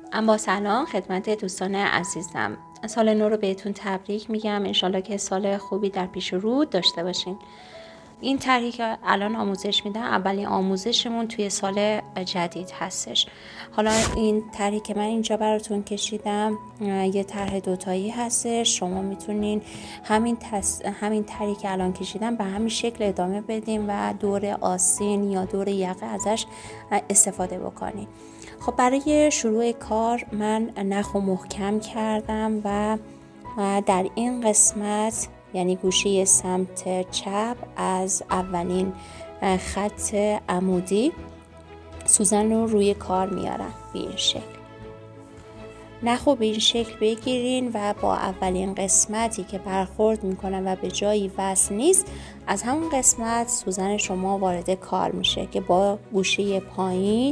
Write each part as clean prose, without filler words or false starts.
با سلام خدمت دوستان عزیزم. سال نو رو بهتون تبریک میگم. انشالله که سال خوبی در پیش رو داشته باشین. این طرحی که الان آموزش میدم اولین آموزشمون توی سال جدید هستش. حالا این طرحی که من اینجا براتون کشیدم یه طرح دوتایی هستش. شما میتونین همین طرحی که الان کشیدم به همین شکل ادامه بدین و دور آستین یا دور یقه ازش استفاده بکنین. خب برای شروع کار من نخ رو محکم کردم و در این قسمت یعنی گوشه سمت چپ از اولین خط عمودی سوزن رو روی کار میارم به این شکل. نخ رو به این شکل بگیرین و با اولین قسمتی که برخورد میکنه و به جایی وصل نیست از همون قسمت سوزن شما وارد کار میشه که با گوشه پایین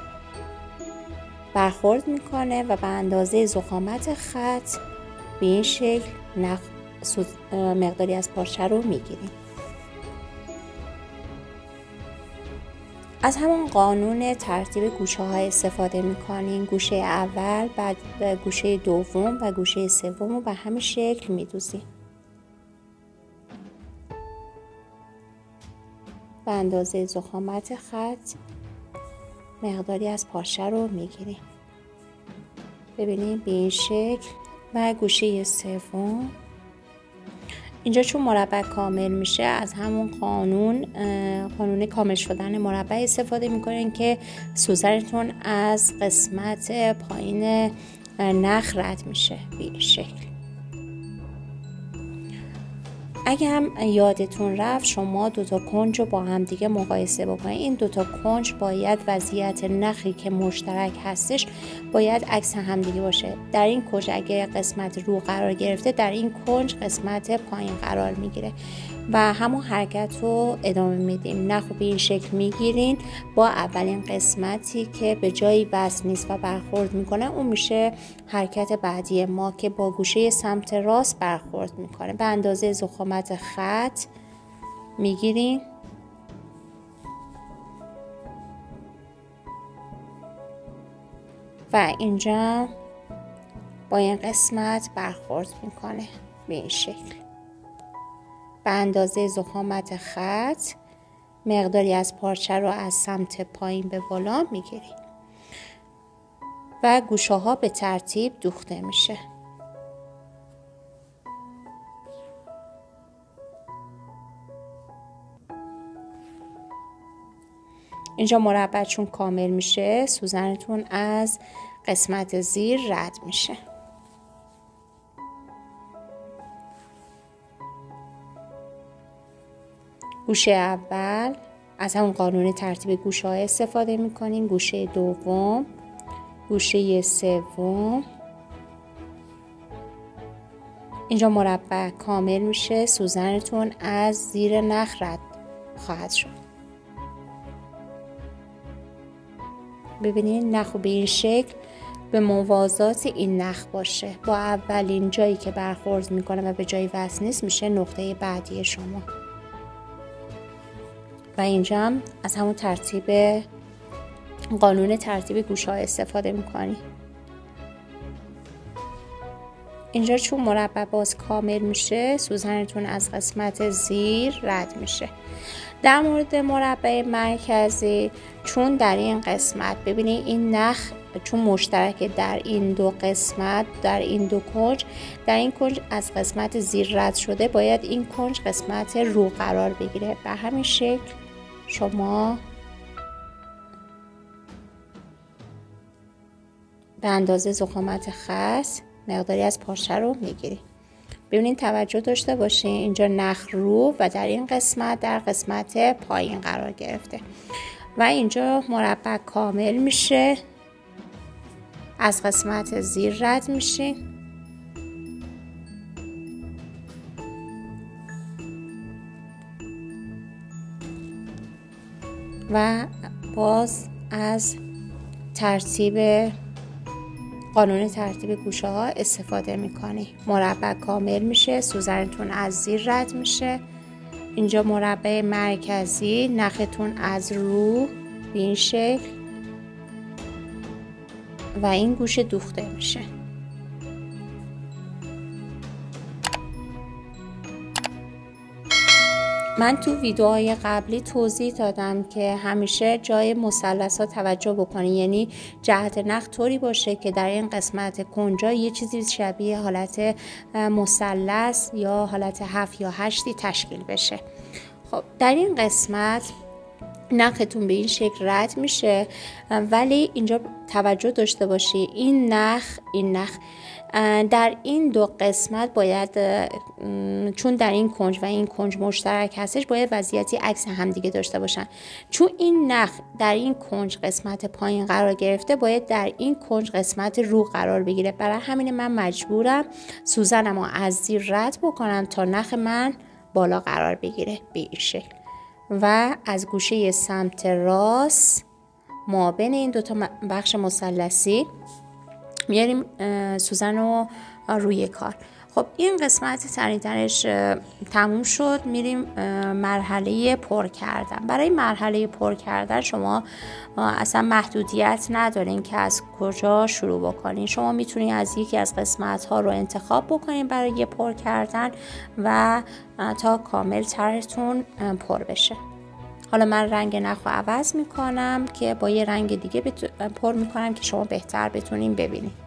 برخورد میکنه و به اندازه ضخامت خط به این شکل مقداری از پارچه رو میگیریم. از همون قانون ترتیب گوشه های استفاده میکنیم. گوشه اول، بعد گوشه دوم و گوشه سوم رو به همین شکل میدوزیم. به اندازه ضخامت خط مقداری از پارچه رو میگیریم. ببینید به این شکل. و گوشه سوم اینجا چون مربع کامل میشه از همون قانون کامل شدن مربع استفاده میکنین که سوزنتون از قسمت پایین نخ رد میشه به این شکل. اگه هم یادتون رفت شما دوتا کنج رو با هم دیگه مقایسه بکنید. این دوتا کنج باید وضعیت نخی که مشترک هستش باید عکس هم دیگه باشه. در این کنج اگه قسمت رو قرار گرفته در این کنج قسمت پایین قرار میگیره و همون حرکت رو ادامه میدیم. نخ رو به این شکل میگیرین با اولین قسمتی که به جایی وصل نیست و برخورد میکنه اون میشه حرکت بعدی ما که با گوشه سمت راست برخورد میکنه. به اندازه ضخامت خط میگیرین و اینجا با این قسمت برخورد میکنه به این شکل. به اندازه ضخامت خط مقداری از پارچه رو از سمت پایین به بالا میگیریم و گوشه ها به ترتیب دوخته میشه. اینجا مربع چون کامل میشه سوزنتون از قسمت زیر رد میشه. گوشه اول از همون قانون ترتیب گوشه ها استفاده میکنیم. گوشه دوم، گوشه سوم. اینجا مربع کامل میشه سوزنتون از زیر نخ رد خواهد شد. ببینید نخ به این شکل به موازات این نخ باشه. با اولین جایی که برخورد میکنه و به جایی وصل نیست میشه نقطه بعدی شما. و اینجا هم از همون قانون ترتیب گوشه ها استفاده میکنی. اینجا چون مربع باز کامل میشه سوزنتون از قسمت زیر رد میشه. در مورد مربع مرکزی چون در این قسمت ببینید این نخ چون مشترک در این دو قسمت در این دو کنج در این کنج از قسمت زیر رد شده باید این کنج قسمت رو قرار بگیره. به همین شکل شما به اندازه ضخامت خط مقداری از پارچه رو میگیرید. ببینید توجه داشته باشین اینجا نخ رو و در این قسمت در قسمت پایین قرار گرفته و اینجا مربع کامل میشه از قسمت زیر رد میشه و باز از قانون ترتیب گوشه ها استفاده میکنی. مربع کامل میشه سوزنتون از زیر رد میشه. اینجا مربع مرکزی نختون از رو به این شکل و این گوشه دوخته میشه. من تو ویدیوهای قبلی توضیح دادم که همیشه جای مثلث‌ها توجه بکنید، یعنی جهت نخ طوری باشه که در این قسمت کنجا یه چیزی شبیه حالت مثلث یا حالت 7 یا 8 تشکیل بشه. خب در این قسمت نختون به این شکل رد میشه، ولی اینجا توجه داشته باشی این نخ در این دو قسمت باید، چون در این کنج و این کنج مشترک هستش، باید وضعیتی عکس همدیگه داشته باشن. چون این نخ در این کنج قسمت پایین قرار گرفته، باید در این کنج قسمت رو قرار بگیره. برای همین من مجبورم سوزنم رو از زیر رد بکنم تا نخ من بالا قرار بگیره به این شکل و از گوشه سمت راست ما بین این دوتا بخش مثلثی میاریم سوزن رو روی کار. خب این قسمت تنیدنش تموم شد. میریم مرحله پر کردن. برای مرحله پر کردن شما اصلا محدودیت ندارین که از کجا شروع بکنین. شما میتونین از یکی از قسمت ها رو انتخاب بکنین برای پر کردن و تا کامل طرحتون پر بشه. حالا من رنگ نخ رو عوض میکنم که با یه رنگ دیگه پر میکنم که شما بهتر بتونین ببینید.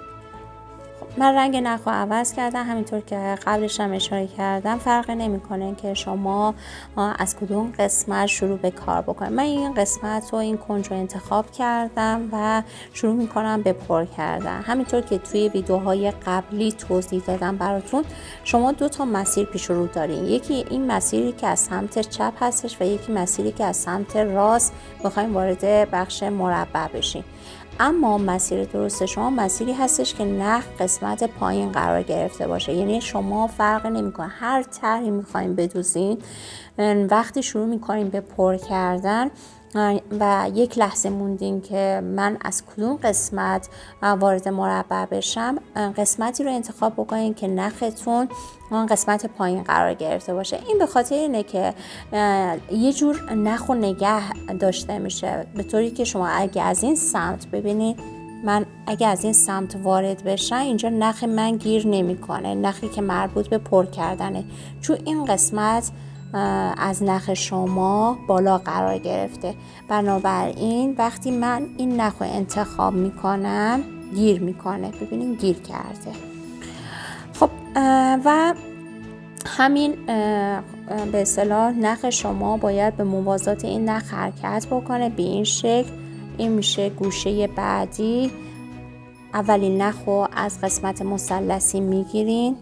من رنگ نخ رو عوض کردم، همینطور که قبلش هم اشاره کردم. فرق نمیکنه که شما از کدوم قسمت شروع به کار بکنید. من این قسمت رو، این کنج رو انتخاب کردم و شروع میکنم به پر کردن. همینطور که توی ویدیوهای قبلی توضیح دادم براتون، شما دو تا مسیر پیش رو دارین. یکی این مسیری که از سمت چپ هستش و یکی مسیری که از سمت راست میخوایم وارد بخش مربع بشین. اما مسیر درست شما مسیری هستش که نخ قسمت پایین قرار گرفته باشه. یعنی شما فرق نمیکنه هر طرحی میخوایم بدوزین، وقتی شروع میکنیم به پر کردن و یک لحظه موندین که من از کدوم قسمت وارد مربع بشم، قسمتی رو انتخاب بکنین که نختون قسمت پایین قرار گرفته باشه. این به خاطر اینه که یه جور نخ و نگه داشته میشه، به طوری که شما اگه از این سمت ببینید، من اگه از این سمت وارد بشم اینجا نخ من گیر نمیکنه، نخی که مربوط به پر کردنه، چون این قسمت از نخ شما بالا قرار گرفته. بنابراین وقتی من این نخ رو انتخاب میکنم گیر میکنه. ببینین گیر کرده. خب و همین به اصطلاح نخ شما باید به موازات این نخ حرکت بکنه به این شکل. این میشه گوشه بعدی. اولین نخ رو از قسمت مثلثی میگیرین،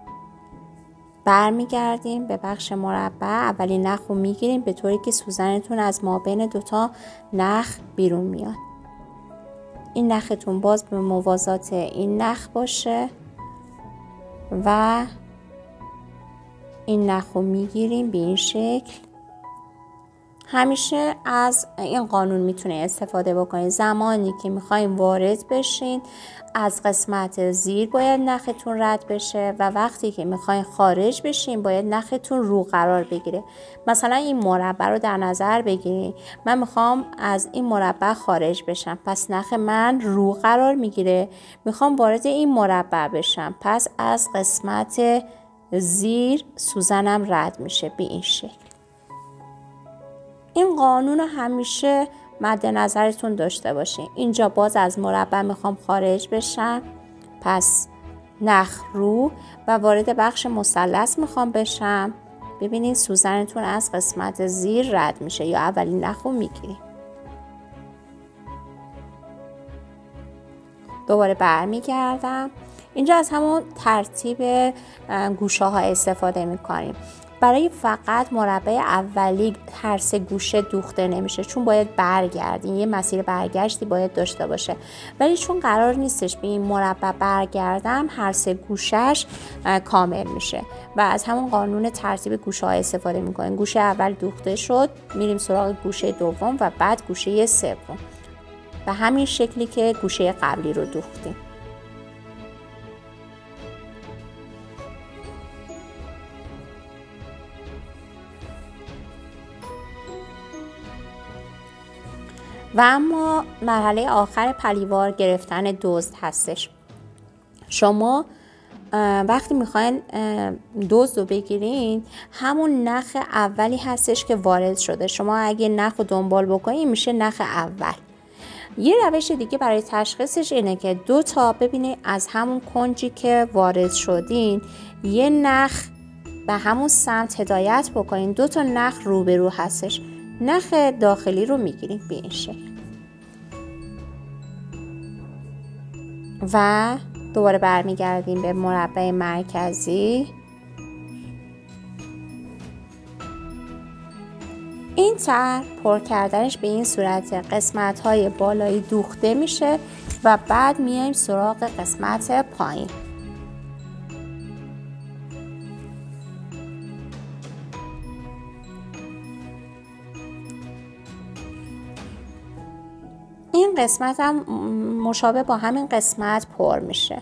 برمیگردیم به بخش مربع، اولین نخ رو میگیریم به طوری که سوزنتون از ما بین دوتا نخ بیرون میاد. این نختون باز به موازات این نخ باشه و این نخ رو میگیریم به این شکل. همیشه از این قانون میتونه استفاده بکنید. زمانی که میخوایم وارد بشین از قسمت زیر باید نختون رد بشه و وقتی که میخواین خارج بشین باید نختون رو قرار بگیره. مثلا این مربع رو در نظر بگیرید، من میخوام از این مربع خارج بشم، پس نخ من رو قرار میگیره. میخوام وارد این مربع بشم، پس از قسمت زیر سوزنم رد میشه به این شکل. این قانون همیشه مد نظرتون داشته باشین. اینجا باز از مربع میخوام خارج بشم، پس نخ رو و وارد بخش مثلث میخوام بشم. ببینین سوزنتون از قسمت زیر رد میشه یا اولین نخ رو میگیریم. دوباره برمیگردم. اینجا از همون ترتیب گوشه ها استفاده میکنیم. برای فقط مربع اولی هر سه گوشه دوخته نمیشه، چون باید برگردیم، یه مسیر برگشتی باید داشته باشه. ولی چون قرار نیستش به این مربع برگردم، هر سه گوشش کامل میشه و از همون قانون ترتیب گوشه ها استفاده میکنیم. گوشه اول دوخته شد، میریم سراغ گوشه دوم و بعد گوشه سوم، به همین شکلی که گوشه قبلی رو دوختیم. و اما مرحله آخر پلیوار گرفتن دزد هستش. شما وقتی میخواین دزد رو بگیرین، همون نخ اولی هستش که وارد شده. شما اگه نخ رو دنبال بکنین میشه نخ اول. یه روش دیگه برای تشخیصش اینه که 2 تا ببینید از همون کنجی که وارد شدین یه نخ به همون سمت هدایت بکنین، 2 تا نخ روبرو هستش. نخ داخلی رو میگیریم به این شکل و دوباره برمیگردیم به مربع مرکزی. این طرح پر کردنش به این صورت قسمت‌های بالایی دوخته میشه و بعد میایم سراغ قسمت پایین. این قسمت هم مشابه با همین قسمت پر میشه.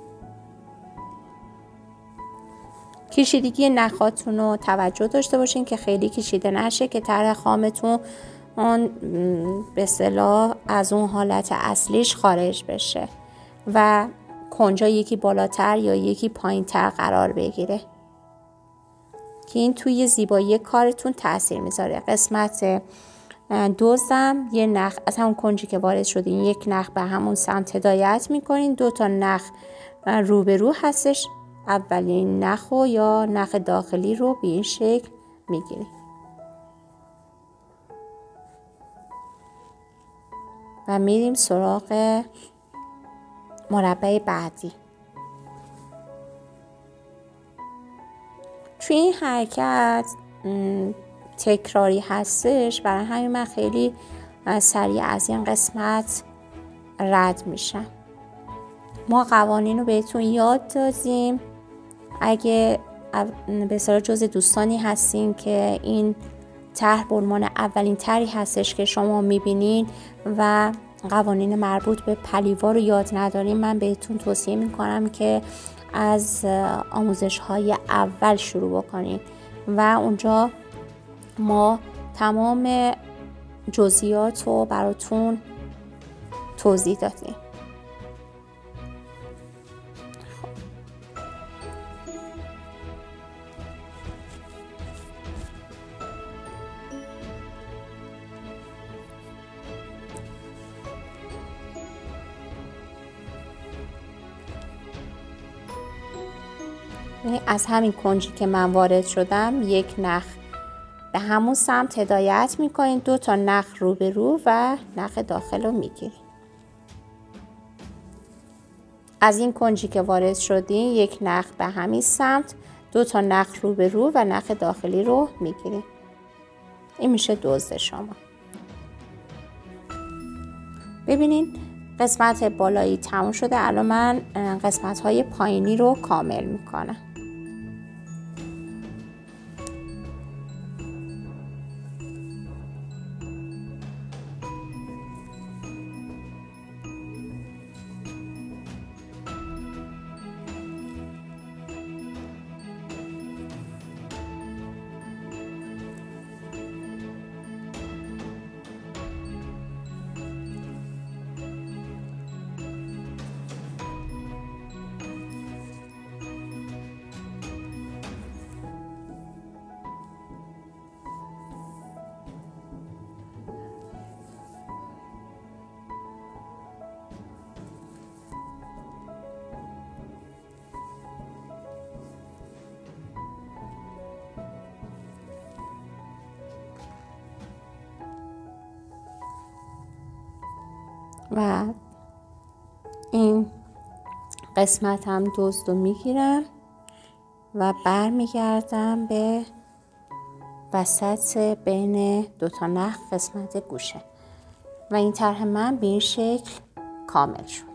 کشیدگی نخاتون رو توجه داشته باشین که خیلی کشیده نشه که طرح خامتون به اصطلاح از اون حالت اصلیش خارج بشه و کنجا یکی بالاتر یا یکی پایینتر قرار بگیره که این توی زیبایی کارتون تاثیر میذاره. قسمت دزدم یه نخ از همون کنجی که وارد شدین یک نخ به همون سمت هدایت میکنین، 2 تا نخ روبرو هستش. اولین نخ یا نخ داخلی رو به این شکل میگیریم و میریم سراغ مربع بعدی. توی این حرکت تکراری هستش، برای همین من خیلی سریع از این قسمت رد میشم. ما قوانین رو بهتون یاد دادیم. اگه به اصطلاح جز دوستانی هستین که این طرح به عنوان اولین طرحی هستش که شما میبینین و قوانین مربوط به پلیوار رو یاد ندارین، من بهتون توصیه میکنم که از آموزش های اول شروع بکنین و اونجا ما تمام جزئیات رو براتون توضیح دادیم. از همین کنجی که من وارد شدم یک نخ به همون سمت هدایت میکنین، 2 تا نخ روبرو و نخ داخل رو میگیرین. از این کنجی که وارد شدین یک نخ به همین سمت، 2 تا نخ روبرو و نخ داخلی رو میگیرین. این میشه دزد شما. ببینین قسمت بالایی تموم شده. الان من قسمت های پایینی رو کامل میکنم. و این قسمت هم دزد رو میگیرم و برمیگردم به وسط بین 2 تا نخ قسمت گوشه و این طرح من به این شکل کامل شد.